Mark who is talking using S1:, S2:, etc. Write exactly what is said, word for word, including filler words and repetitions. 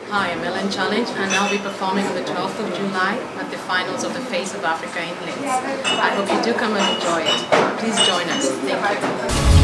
S1: Hi, I'm Ellen Challenge and I'll be performing on the twelfth of July at the finals of the Face of Africa in Leeds. I hope you do come and enjoy it. Please join us. Thank you.